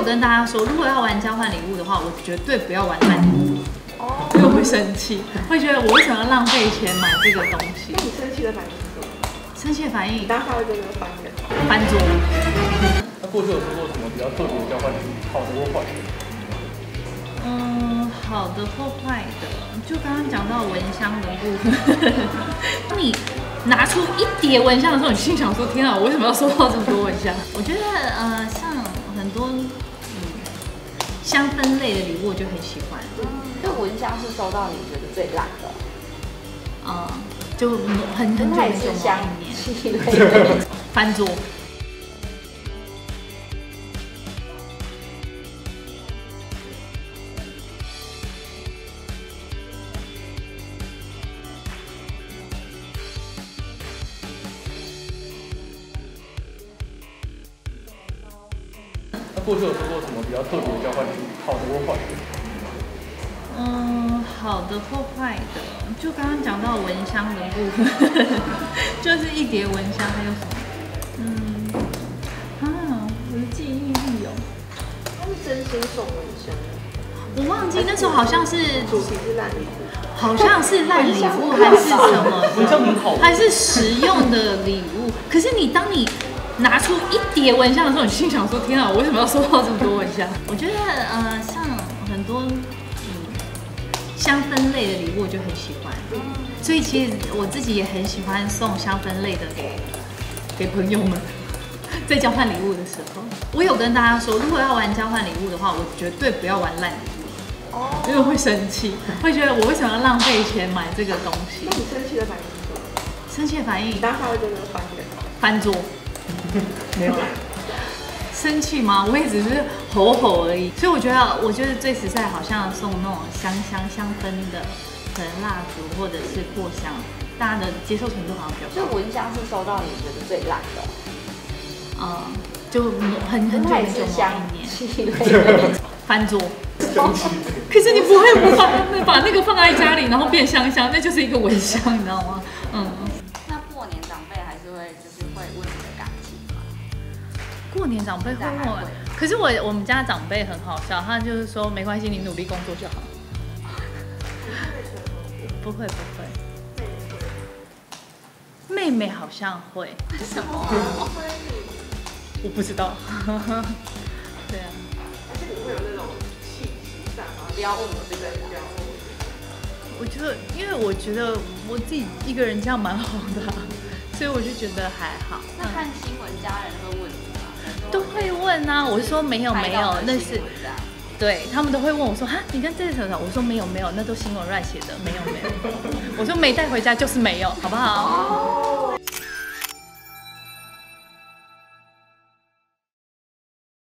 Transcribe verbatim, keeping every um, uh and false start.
跟大家说，如果要玩交换礼物的话，我绝对不要玩烂礼物，哦，因为我会生气，会觉得我为什么要浪费钱买这个东西？ 那你生气的反应是什么？ 生气的反应， 你当下会真的翻人？ 翻桌。 那过去有收过什么比较特别的交换礼物，好的或坏的？ 嗯，好的或坏的，就刚刚讲到蚊香的部分，当你拿出一叠蚊香的时候，你心想说：“天啊，我为什么要收到这么多蚊香？”我觉得呃，像很多嗯香氛类的礼物，我就很喜欢。 就蚊香是收到你觉得最烂的， 嗯，就很很久很久香一年， 气类的翻桌。 那过去有收过什么比较特别的交换礼物，好的或坏的？ 嗯，好的或坏的，就刚刚讲到蚊香的部分，就是一叠蚊香，还有什么？嗯，啊，我的记忆力哦， 他是真心送蚊香， 我忘记那时候好像是主题是烂礼物， 好像是烂礼物还是什么蚊香很好， 还是实用的礼物。可是你当你拿出一叠蚊香的时候，你心想说：“天啊，我为什么要收到这么多蚊香？”我觉得呃，像很多。香氛类的礼物我就很喜欢，所以其实我自己也很喜欢送香氛类的给给朋友们。在交换礼物的时候，我有跟大家说，如果要玩交换礼物的话，我绝对不要玩烂礼物，哦，因为会生气，会觉得我为什么要浪费钱买这个东西？ 那你生气的反应是什么？ 生气的反应， 你当下会真的翻人？ 翻桌，没有啦。生气吗？我也只是吼吼而已，所以我觉得，我觉得最实在，好像送那种香香香氛的，可能蜡烛或者是扩香，大家的接受程度好像比较高。 所以蚊香是收到你觉得最烂的， 嗯，就很很久很久某一年，翻桌。可是你不会不把把那个放在家里，然后变香香，那就是一个蚊香，你知道吗？嗯。 那过年长辈还是会就是会问你的感情吗？ 过年长辈会问我，可是我我们家长辈很好笑，他就是说没关系，你努力工作就好。不会不会，妹妹好像会。 为什么？ 我不知道。对啊。 还是你会有那种气息上啊？ 不要问我这个， 不要问我这个。 我觉得，因为我觉得我自己一个人这样蛮好的、啊，所以我就觉得还好。 那看新闻，家人会问你吗？ 都会问啊，我是说没有没有，那是对他们都会问我说哈，你跟这是什么？我说没有没有，那都新闻乱写的，没有没有。我说没带回家就是没有，好不好？